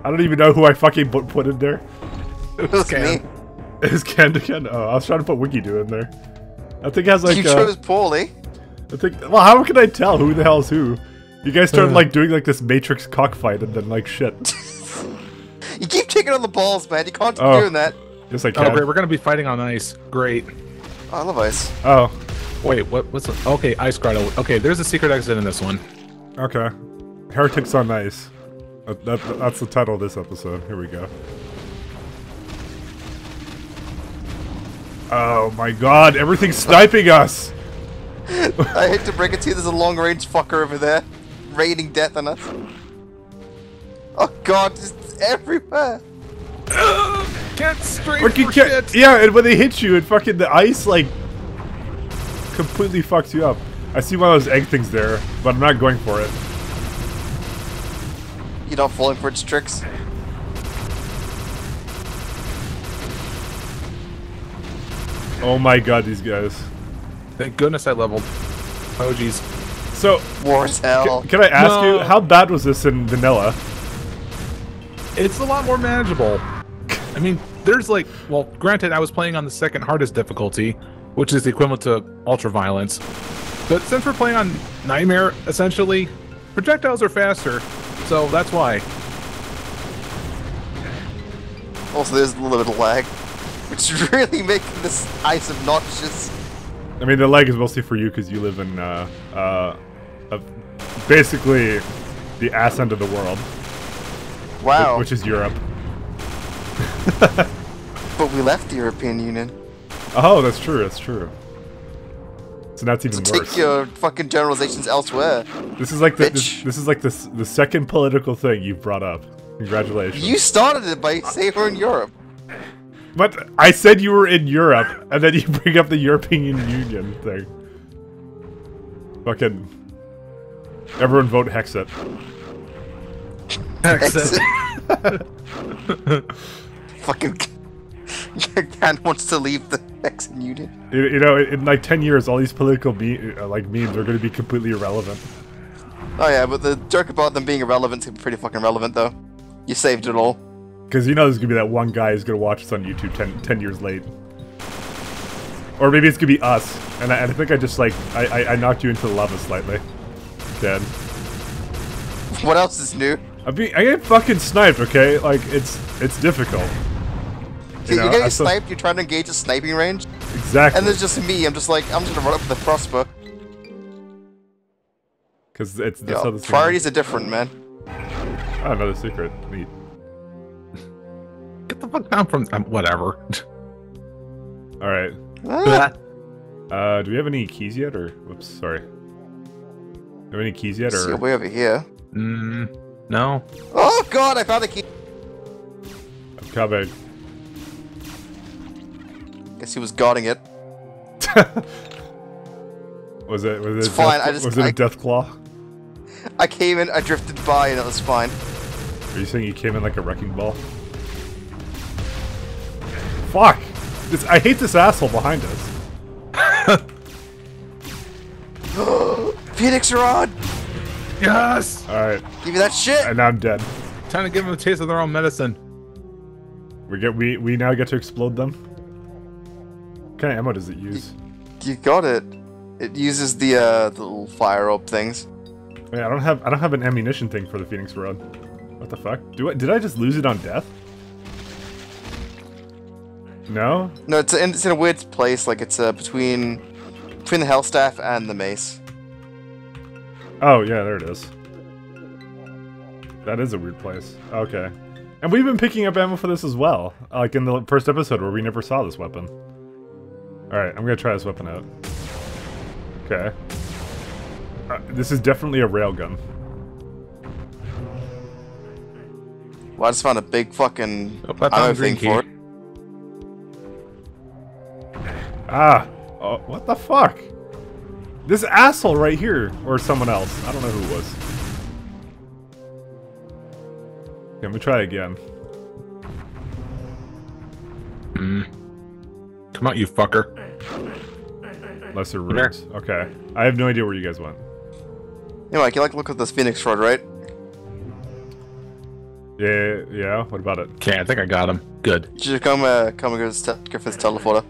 I don't even know who I fucking put in there. It was me. It was Ken. Oh, I was trying to put Winky-Do in there. I think it has like. You chose poorly. I think. Well, how can I tell who the hell is who? You guys started like doing like this Matrix cockfight and then like shit. You keep kicking on the balls, man. You can't keep doing that. Yes, I can. Oh, great. We're gonna be fighting on ice. Great. Oh, I love ice. Oh. Wait, what's the... Okay, ice grotto. Okay, there's a secret exit in this one. Okay. Heretics on ice. That's the title of this episode. Here we go. Oh my god, everything's sniping us! I hate to break it to you, there's a long-range fucker over there. Raining death on us. Oh god, it's everywhere! Can't straight Fucking for shit! Yeah, and when they hit you, it fucking... The ice, like... completely fucks you up. I see one of those egg things there, but I'm not going for it. You're not falling for its tricks. Oh my god, these guys. Thank goodness I leveled. Oh jeez. So... War as hell. Can I ask you, how bad was this in vanilla? It's a lot more manageable. I mean, there's like... Well, granted, I was playing on the second hardest difficulty, which is the equivalent to Ultra Violence. But since we're playing on Nightmare, essentially, projectiles are faster, so that's why. Also, there's a little bit of lag, which is really making this ice obnoxious. I mean, the lag is mostly for you because you live in, basically the ass end of the world. Wow. Which is Europe. But we left the European Union. Oh, that's true, that's true. So that's even So worse. take your fucking generalizations elsewhere. This is like the bitch. this is like the second political thing you've brought up. Congratulations. You started it by saying we're in Europe. But I said you were in Europe, and then you bring up the European Union thing. Fucking... Everyone vote Hexit. Exit. Fucking... Ken wants to leave the Mexican Union. You know, in like 10 years, all these political like memes are going to be completely irrelevant. Oh yeah, but the joke about them being irrelevant is pretty fucking relevant though. You saved it all. Because you know there's going to be that one guy who's going to watch this on YouTube 10 years late. Or maybe it's going to be us. And I think I just like, I knocked you into the lava slightly. Dead. What else is new? I get fucking sniped, okay? Like, it's difficult. You're getting sniped, you're trying to engage a sniping range, Exactly. and there's just me, I'm just like, I'm just gonna run up with a crossbow. Because that's how this priorities are different, man. Oh, another secret. Neat. Get the fuck down from... whatever. Alright. Ah, Do we have any keys yet, or... Whoops, sorry. Do we have any keys yet, see, or... way over here. No. Oh god, I found a key! I'm coming. Guess he was guarding it. Was it It's fine, was it a death claw? I came in, I drifted by, and it was fine. Are you saying you came in like a wrecking ball? Fuck! I hate this asshole behind us. Phoenix Rod! Yes! Alright. Give me that shit! And now I'm dead. Time to give them a taste of their own medicine. We now get to explode them? What kind of ammo does it use? You got it. It uses the little fire up things. Wait, I don't have an ammunition thing for the Phoenix Rod. What the fuck? Did I just lose it on death? No? No, it's in a weird place, like it's between the Hellstaff and the mace. Oh, yeah, there it is. That is a weird place. Okay. And we've been picking up ammo for this as well. Like in the first episode where we never saw this weapon. Alright, I'm gonna try this weapon out. Okay. This is definitely a railgun. Well, I just found a big fucking Oh, I found ammo a green thing for it. key. Ah! Oh, what the fuck? This asshole right here, or someone else. I don't know who it was. Okay, let me try again. Come out, you fucker. Lesser runes. Okay. I have no idea where you guys went. Hey Mike, you like to look at this Phoenix Rod, right? Yeah. What about it? Okay, I think I got him. Good. You should come and go to Griffin's teleporter.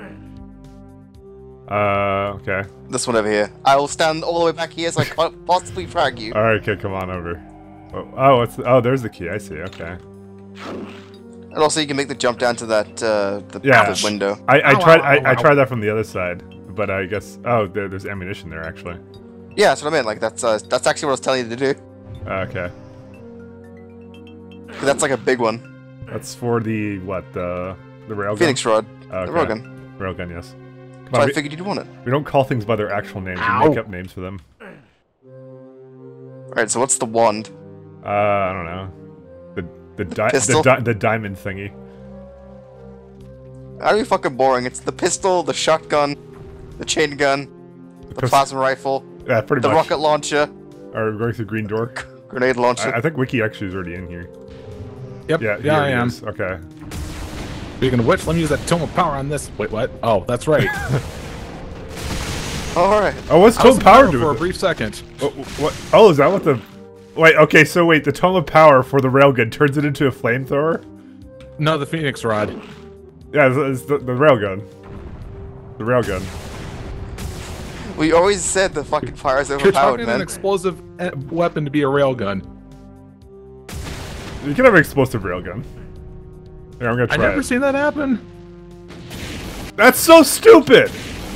Okay. This one over here. I will stand all the way back here so I can't possibly frag you. Alright, okay, come on over. Oh, there's the key. I see. Okay. And also, you can make the jump down to that the window. I tried that from the other side, but I guess there's ammunition there actually. Yeah, that's what I meant. Like that's actually what I was telling you to do. Okay. That's like a big one. That's for the what? The railgun. Phoenix Rod. Okay. The railgun. Railgun, yes. So I figured you'd want it. We don't call things by their actual names. We make up names for them. Alright, so what's the wand? I don't know. Pistol? The diamond thingy. How are you fucking boring? It's the pistol, the shotgun, the chain gun, the plasma rifle, yeah, pretty the much. rocket launcher, Or going through green door. grenade launcher. I think Wiki actually is already in here. Yep. Yeah, I am. Okay. Speaking of which, let me use that tome of power on this. Wait, what? Oh, that's right. Alright. Oh, what's tome of power do? For a brief second. What? Oh, is that what the? Wait. Okay. So wait, the tome of power for the railgun turns it into a flamethrower. No, the Phoenix Rod. Yeah, it's the railgun. The railgun. We always said the fucking fire is You're overpowered, talking man. an explosive weapon to be a railgun. You can have an explosive railgun. Yeah, I'm gonna try I never it. seen that happen. That's so stupid!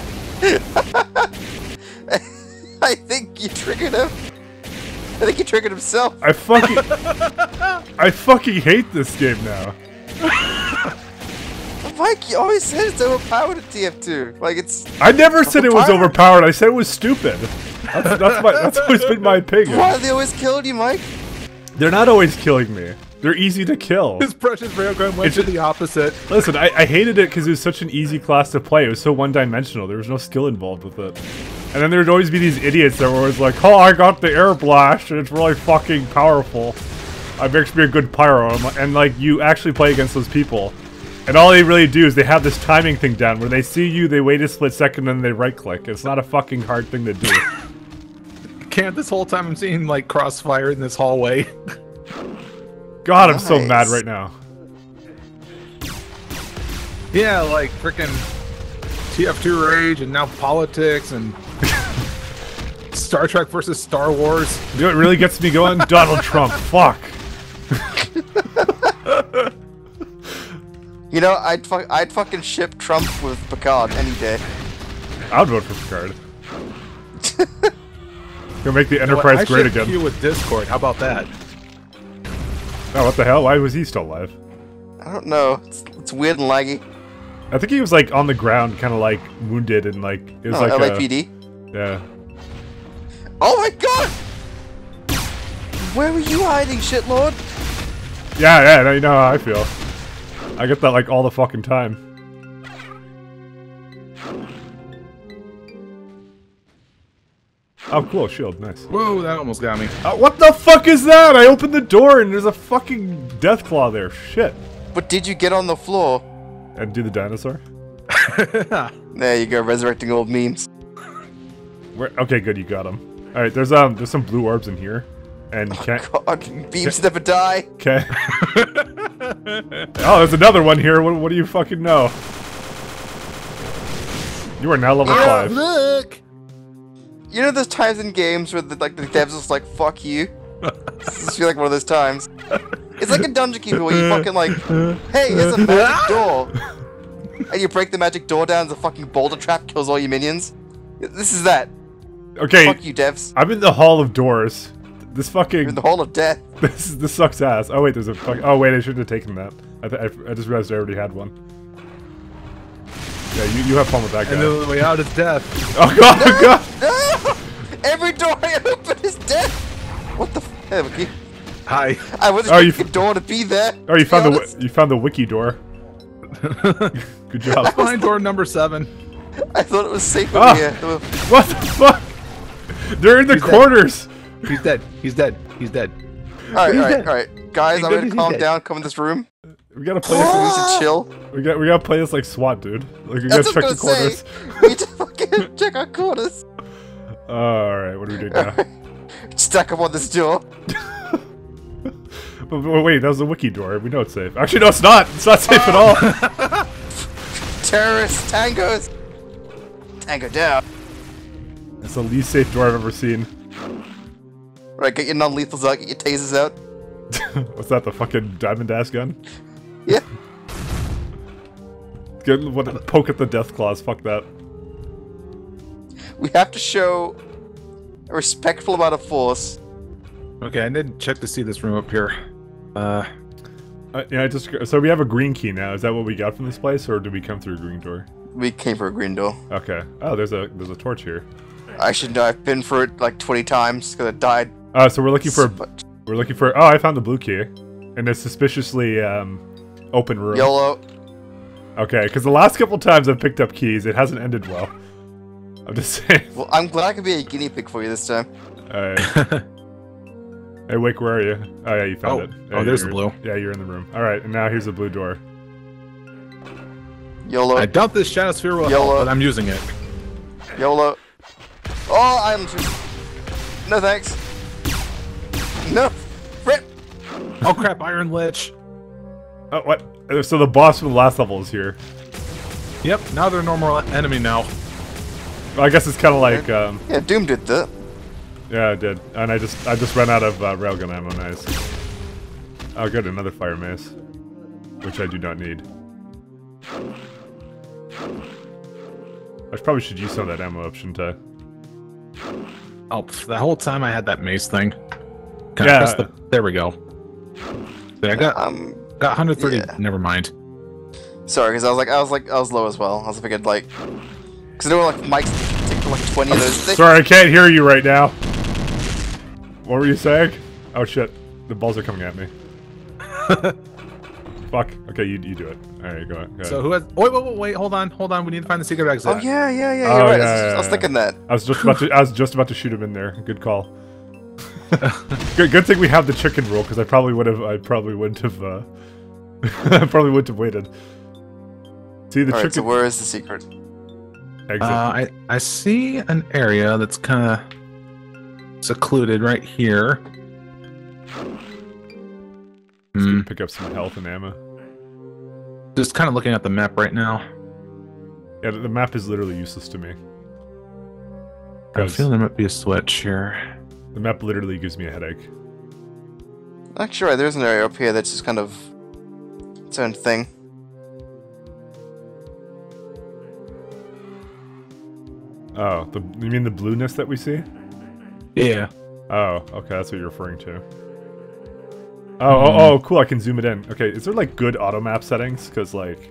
I think you triggered him. I think he triggered himself. I fucking hate this game now. Mike, you always said it's overpowered at TF2. Like, it's... I never said it was Overpowered. overpowered. I said it was stupid. That's always been my opinion. Why are they always killing you, Mike? They're not always killing me. They're easy to kill. His precious railgun went to the opposite. Listen, I hated it because it was such an easy class to play. It was so one-dimensional. There was no skill involved with it. And then there'd always be these idiots that were always like, oh, I got the air blast, and it's really fucking powerful. It makes me a good pyro. And, like, you actually play against those people. And all they really do is they have this timing thing down where they see you, they wait a split second, and they right-click. It's not a fucking hard thing to do. Can't this whole time I'm seeing, like, crossfire in this hallway. God, I'm so Nice. mad right now. Yeah, like, frickin' TF2 Rage, and now politics, and Star Trek versus Star Wars. You know what really gets me going? Donald Trump. Fuck. You know, I'd fucking ship Trump with Picard any day. I would vote for Picard. Gonna make the Enterprise great I again. should queue with Discord. How about that? Oh, what the hell? Why was he still alive? I don't know. It's weird and laggy. I think he was like on the ground, kind of like wounded, and like it was Oh, like LAPD. yeah. Oh my god! Where were you hiding, shitlord? Yeah. Now you know how I feel. I get that like all the fucking time. Oh, cool, shield, nice. Whoa, that almost got me. What the fuck is that? I opened the door and there's a fucking Deathclaw there. Shit. But did you get on the floor? And do the dinosaur? There you go, resurrecting old memes. Okay, good, you got him. All right, there's some blue orbs in here, and you can't. God, beams never die. Okay. Oh, there's another one here. What do you fucking know? You are now level 5. Look! You know those times in games where the devs just like, fuck you? This just feel like one of those times. It's like a Dungeon Keeper where you fucking like, hey, here's a magic door. And you break the magic door down and the fucking boulder trap kills all your minions. This is that. Okay. Fuck you, devs. I'm in the Hall of Doors. This You're in fucking the Hall of Death. this sucks ass. Oh wait, there's a fuck. Oh wait, I shouldn't have taken that. I just realized I already had one. Yeah, you have fun with that guy. And the way out is death. Oh god, oh god. No! Every door I open is death. What the? Hey, Wiki. Hi. I wasn't Oh, expecting a door to be there. Oh, you to found be the honest. you found the wiki door. Good job. Behind door number 7. I thought it was safe Ah. over here. What the fuck? They're in the He's dead. corners. He's dead. He's dead. He's dead. Alright, He's alright, dead. alright. Guys, He's I'm dead, gonna he's calm dead. down, come in this room. We gotta play We this. need to chill. We gotta play this like SWAT, dude. Like we gotta That's check what the I corners. was gonna say. We need to fucking check our corners. All right, what do we do now? Stack up on this door. Wait, that was the wiki door. We know it's safe. Actually, no, it's not. It's not safe at all. Terrorists, tangos. Tango down. It's the least safe door I've ever seen. Right, get your non-lethals out, get your tasers out. What's that? The fucking diamond ass gun? Yeah. Get what? Poke at the death claws. Fuck that. We have to show a respectful amount of force. Okay, I didn't check to see this room up here. Yeah, so we have a green key now. Is that what we got from this place, or did we come through a green door? We came for a green door. Okay. Oh, there's a torch here. I should know. I've been for it like 20 times because I died. So we're looking for. Oh, I found the blue key, in a suspiciously open room. YOLO. Okay, because the last couple times I've picked up keys, it hasn't ended well. I'm just saying. Well, I'm glad I could be a guinea pig for you this time. Alright. Hey, Wake, where are you? Oh, yeah, you found it. Yeah, there's the blue. Yeah, you're in the room. Alright, and now here's the blue door. YOLO. I doubt this shadow sphere will help, but I'm using it. YOLO. Oh, I'm too... No thanks. No. Rip. Oh crap, Iron Lich. Oh, what? So the boss from the last level is here. Yep, now they're a normal enemy now. Well, I guess it's kind of like, Yeah, Doom did that. yeah, I did. And I just ran out of railgun ammo, nice. Oh, good, another fire mace. Which I do not need. I probably should use some of that ammo up, shouldn't I? Oh, the whole time I had that mace thing. Yeah. There we go. But I got 130. yeah. Never mind. Sorry, because I was low as well. I was figured like, because I know like Mike's take like 20 of those. Sorry, I can't hear you right now. What were you saying? Oh shit, the balls are coming at me. Fuck. Okay, you do it. All right, go ahead. So who has? Wait! Hold on. We need to find the secret exit. Oh yeah, you're Oh, right. yeah, I was thinking that. I was just about to shoot him in there. Good call. good thing we have the chicken rule, because I probably wouldn't have. I probably wouldn't have waited. See the All right, chicken so where is the secret? exit. I see an area that's kind of secluded right here. Pick up some health and ammo. Just kind of looking at the map right now. Yeah, the map is literally useless to me. I feel there might be a switch here. The map literally gives me a headache. Actually, right, there's an area up here that's just kind of its own thing. Oh, you mean the blueness that we see? Yeah. Oh, okay, that's what you're referring to. Oh, cool, I can zoom it in. Okay, is there like good auto map settings? Because like...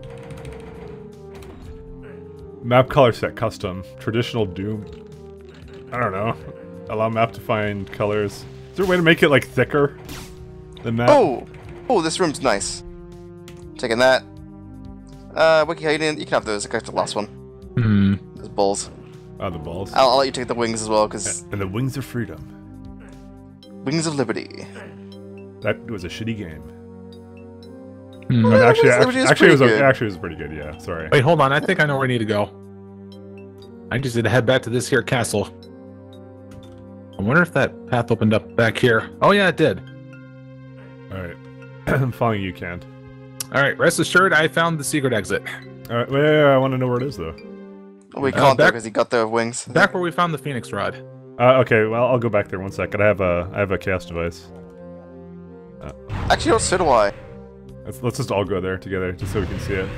Map color set custom. Traditional Doom. I don't know. Allow map to find colors. Is there a way to make it like thicker? The map? Oh, this room's nice. Taking that. Wiki, you can have those. I got the last one. Those balls. Oh, the balls. I'll let you take the wings as well, because And the Wings of Freedom. Wings of Liberty. That was a shitty game. Well, Actually, Liberty was it pretty was good. actually it was pretty good. Yeah, sorry. Wait, hold on. I think I know where I need to go. I just need to head back to this here castle. I wonder if that path opened up back here. Oh yeah, it did. All right, I'm following you, Kant. All right, rest assured, I found the secret exit. All right, wait, I want to know where it is though. We can't back- because he got the wings. Back where we found the Phoenix Rod. Okay, well I'll go back there 1 second. I have a chaos device. Actually, so do I. Let's just all go there together, just so we can see it.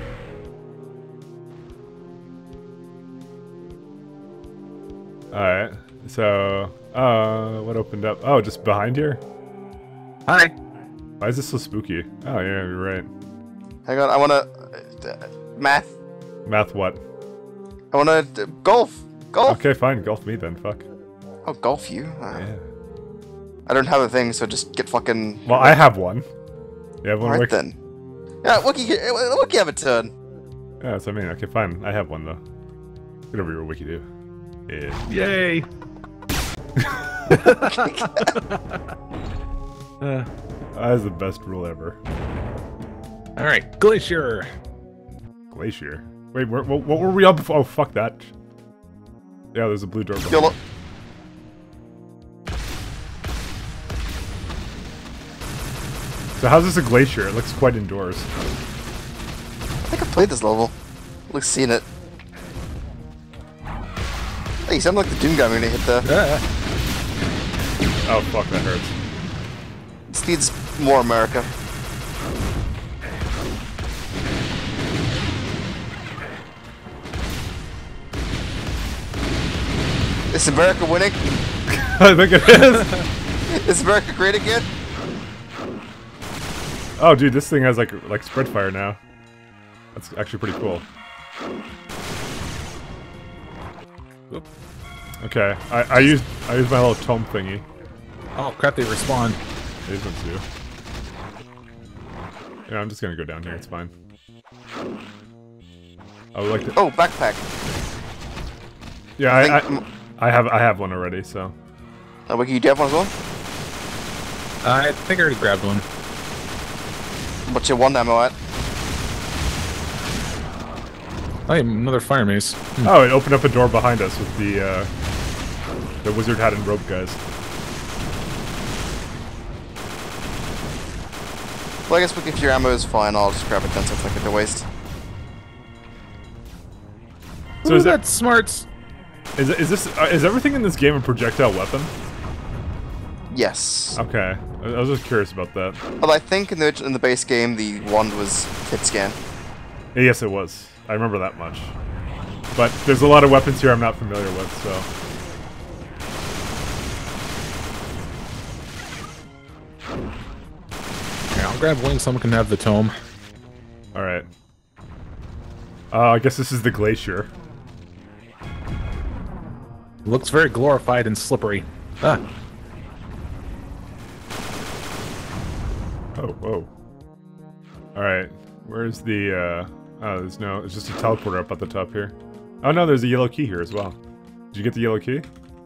Alright, so... what opened up? Oh, just behind here? Hi. Why is this so spooky? Oh, yeah, you're right. Hang on, I wanna... math. Math what? I wanna... golf! Golf! Okay, fine, golf me then, fuck. Oh, golf you? Yeah. I don't have a thing, so just get fucking... Well, I have one. You have one, Alright Rick? then. Yeah, Wiki have a turn. Yeah, that's what I mean. Okay, fine. I have one, though. Get over here, Wiki do. Yeah. Yay. That is the best rule ever. All right, Glacier. Glacier. Wait, what were we on before? Oh, fuck that. Yeah, there's a blue door. behind YOLO. me. So how's this a glacier? It looks quite indoors. I think I've played this level. Looks seen it. Hey, you sound like the Doom guy when you hit the. Oh fuck, that hurts. This needs more America. Is America winning? I think it is. Is America great again? Oh, dude, this thing has like spread fire now. That's actually pretty cool. Oop. Okay, I used my little tome thingy. Oh crap! They respawn. These ones do. Yeah, I'm just gonna go down here. It's fine. I would like to. Oh, backpack. Yeah, I have one already. So. Oh, Wiki, you do have one as well? I think I already grabbed one. What's your one ammo at? Oh, another fire mace. Oh, it opened up a door behind us with the wizard hat and rope guys. Well, I guess if your ammo is fine, I'll just grab it then, so it's like a waste. So Ooh, is that that's smart. is everything in this game a projectile weapon? Yes. Okay, I was just curious about that. Well, I think in the base game, the wand was hit scan. Yes, it was. I remember that much. But there's a lot of weapons here I'm not familiar with, so. Yeah, I'll grab wing. Someone can have the tome. All right. I guess this is the glacier. Looks very glorified and slippery. Ah. Oh, whoa. Alright, where's the, oh, there's no, it's just a teleporter up at the top here. Oh no, there's a yellow key here as well. Did you get the yellow key?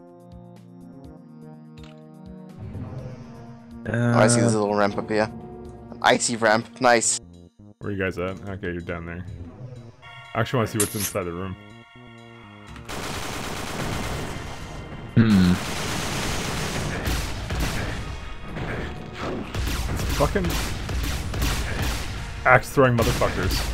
Oh, I see this little ramp up here. Icy ramp, nice. Where are you guys at? Okay, you're down there. I actually want to see what's inside the room. It's fucking axe-throwing motherfuckers.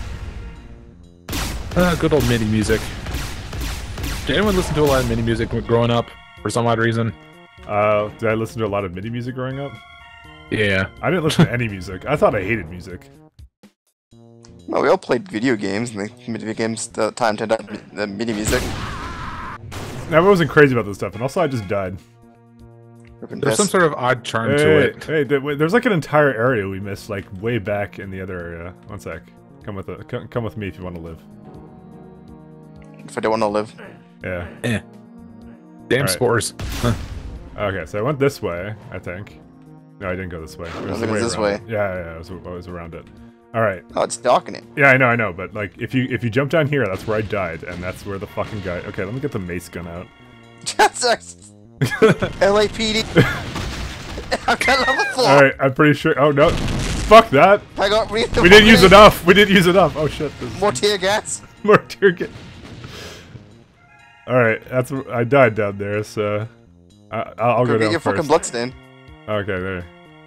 Good old MIDI music. Did anyone listen to a lot of MIDI music growing up for some odd reason? Did I listen to a lot of MIDI music growing up? Yeah. I didn't listen to any music. I thought I hated music. Well, we all played video games, and the video games the time turned out the MIDI music. I wasn't crazy about this stuff, and also I just died. There's some sort of odd charm to Hey, it. hey, there's like an entire area we missed, like way back in the other area. One sec. Come with me if you want to live. If I don't want to live. Yeah. Damn Alright. spores. Okay, so I went this way, I think. No, I didn't go this way. It was think the it was this around way. it. Yeah, I was around it. All right. Oh, it's dark in it. Yeah, I know, but like if you jump down here, that's where I died, and that's where the fucking guy. Okay, let me get the mace gun out. That's LAPD. I've got level 4. All right, I'm pretty sure. Oh no, fuck that. I got We didn't use enough. We didn't use enough. Oh shit. More tear gas. More tear gas. All right, I died down there, so I'll go Get down your first. fucking bloodstain. Okay, there.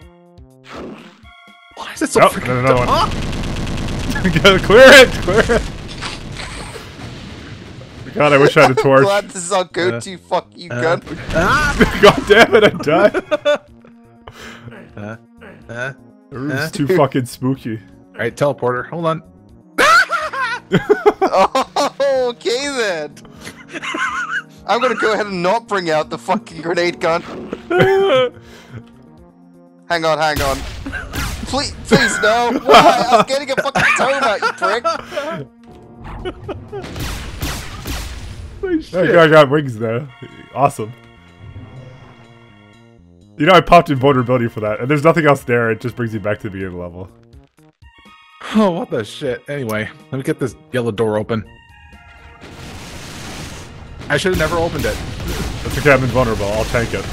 Why is it so Oh, freaking there's another one. dark? Gotta clear it. God, I wish I had a torch. Glad this is our go-to fuck you gun. God damn it, I died. The room's too fucking spooky. Alright, teleporter. Hold on. Oh, okay then. I'm gonna go ahead and not bring out the fucking grenade gun. Hang on. Please no. Why? I'm getting a fucking tome out, you prick. I got wings though. Awesome. You know, I popped invulnerability for that, and there's nothing else there. It just brings you back to the beginning of the level. Oh, what the shit. Anyway, let me get this yellow door open. I should have never opened it. That's okay, I'm invulnerable. I'll tank it.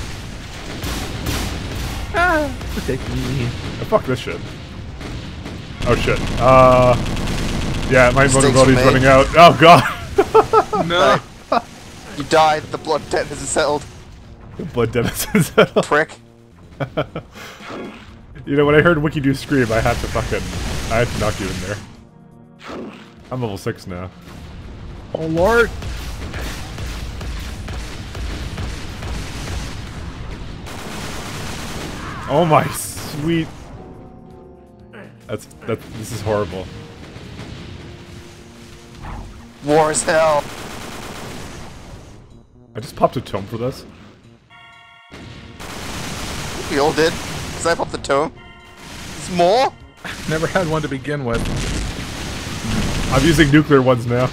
Take me. Oh, fuck this shit. Oh shit. Yeah, my invulnerability's running out. Oh god. No. You died. The blood debt has settled. The blood debt is settled. Prick. You know, when I heard Wiki do scream, I had to knock you in there. I'm level 6 now. Oh lord! Oh my sweet. This is horrible. War is hell. I just popped a tome for this. We all did. Cause I popped the tome. It's more? Never had one to begin with. I'm using nuclear ones now.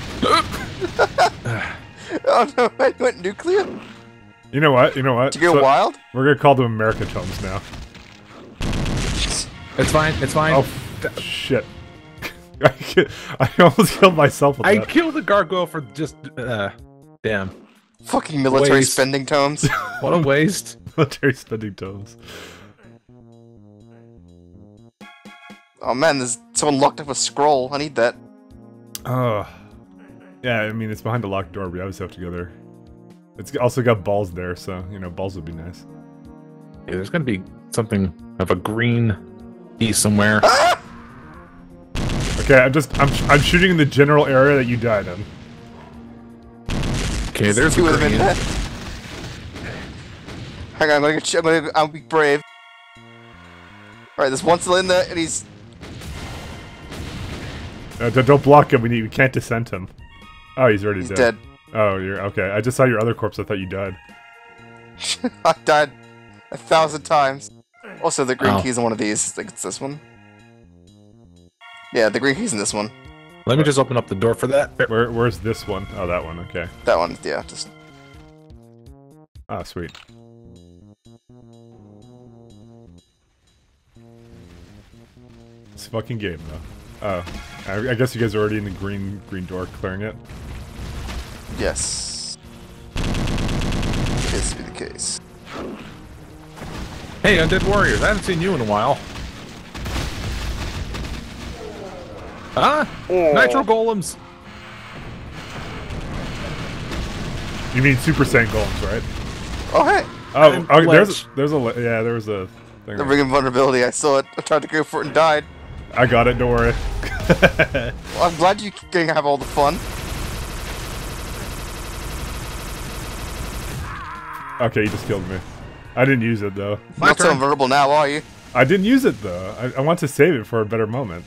Oh no, I went nuclear? You know what? You know what? Did you go wild? We're gonna call them America tomes now. It's fine. It's fine. Oh shit! I almost killed myself with I that. killed the gargoyle for just damn. Fucking military Waste. spending tomes. What a waste. Military spending tomes. Oh man, there's someone locked up a scroll. I need that. Oh. Yeah, I mean, it's behind a locked door. We obviously have to go there. It's also got balls there, so, you know, balls would be nice. Yeah, there's gonna be something of a green piece somewhere. Ah! Okay, I'm shooting in the general area that you died in. Okay, there's two a of them in green. there. Hang on, I'll be brave. Alright, there's one still in there, and he's... Don't block him. We can't dissent him. Oh, he's already dead. Oh, you're okay. I just saw your other corpse. I thought you died. I died 1,000 times. Also, the green Oh. key's in one of these. I think it's this one. Yeah, the green key's in this one. Let me just open up the door for that. Where's this one? Oh, that one. Okay. That one, yeah, just... Ah, sweet. This fucking game, though. Oh, I guess you guys are already in the green door, clearing it. Yes. Appears to be the case. Hey, Undead Warriors, I haven't seen you in a while. Ah, Nitro Golems. You mean Super Saiyan Golems, right? Oh, hey! Oh, And okay, there was a thing. The ring of vulnerability, I saw it. I tried to go for it and died. I got it, don't worry. Well, I'm glad you can have all the fun. Okay, you just killed me. I didn't use it, though. My Not so turn. vulnerable now, are you? I didn't use it, though. I want to save it for a better moment.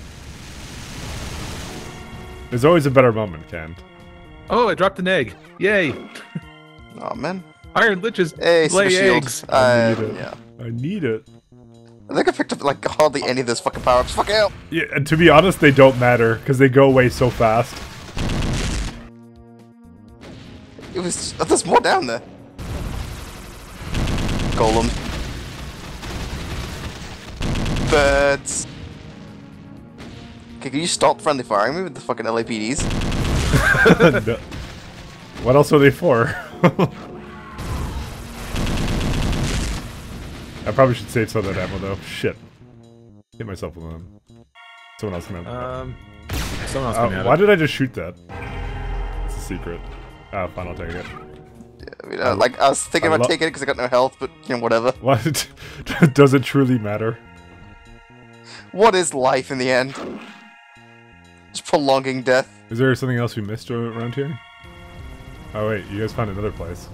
There's always a better moment, Ken. Oh, I dropped an egg. Yay. Oh man. Iron Liches Hey, lay Super Shield. eggs. I need it. Yeah. I need it. I think I picked up like hardly any of those fucking power-ups. Fuck out! Yeah, and to be honest, they don't matter, because they go away so fast. It was... Oh, there's more down there. Golem. Birds. Okay, can you stop friendly firing me with the fucking LAPDs? No. What else are they for? I probably should save some of that ammo, though. Shit. Hit myself with one. Someone else can have that. Someone else can have Why it. did I just shoot that? It's a secret. Oh, fine, I'll take it. Yeah, I mean, like, I was thinking about taking it because I got no health, but, you know, whatever. What? Does it truly matter? What is life in the end? Just prolonging death. Is there something else we missed around here? Oh wait, you guys found another place.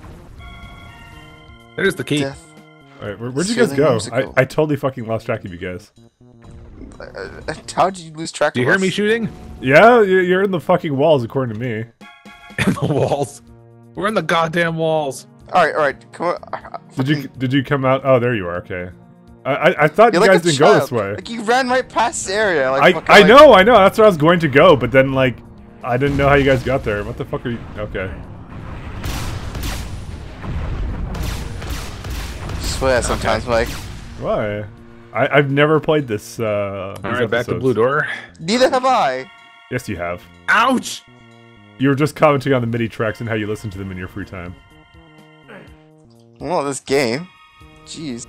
There's the key. Death. Alright, where'd you guys Sailing go? musical. I totally fucking lost track of you guys. How did you lose track Do you of hear me us? shooting? Yeah, you're in the fucking walls according to me. In the walls. We're in the goddamn walls. Alright, come on. Did you come out? Oh, there you are. Okay. I thought you You're guys like a didn't go child. this way. Like, you ran right past the area. Like, fucking, I like- know. That's where I was going to go, but then like I didn't know how you guys got there. What the fuck are you? Okay. Swear sometimes, Mike. Why? I've never played this. Alright, back to Blue Door. Neither have I. Yes, you have. Ouch! You were just commenting on the MIDI tracks and how you listen to them in your free time. Well, this game. Jeez.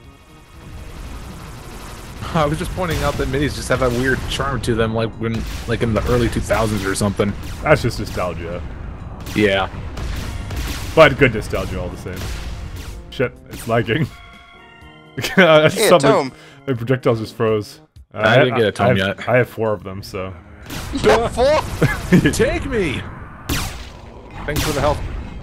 I was just pointing out that minis just have a weird charm to them, like when, like in the early 2000s or something. That's just nostalgia. Yeah. But good nostalgia all the same. Shit, it's lagging. I just Hey, saw Tome. The projectiles just froze. I didn't get a tome yet. I have 4 of them, so. You got 4? Take me! Thanks for the help.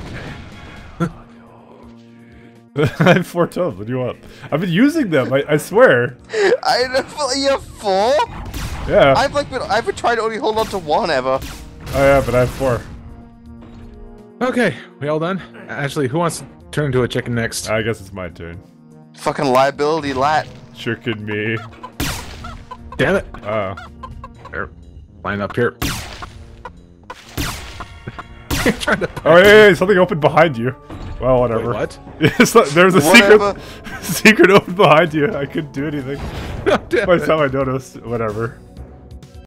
I have 4 tomes. What do you want? I've been using them. I swear. I don't feel like you have 4? Yeah. I've been trying to only hold on to 1 ever. Oh yeah, but I have 4. Okay, we all done? Ashley, who wants to turn into a chicken next? I guess it's my turn. Fucking liability, lat. Tricking me. Damn it! Oh. Here, line up here. Trying to Oh, hey, something opened behind you. Well, whatever. Wait, what? There's a Whatever. secret open behind you. I couldn't do anything. Damn By it. the time I noticed, whatever.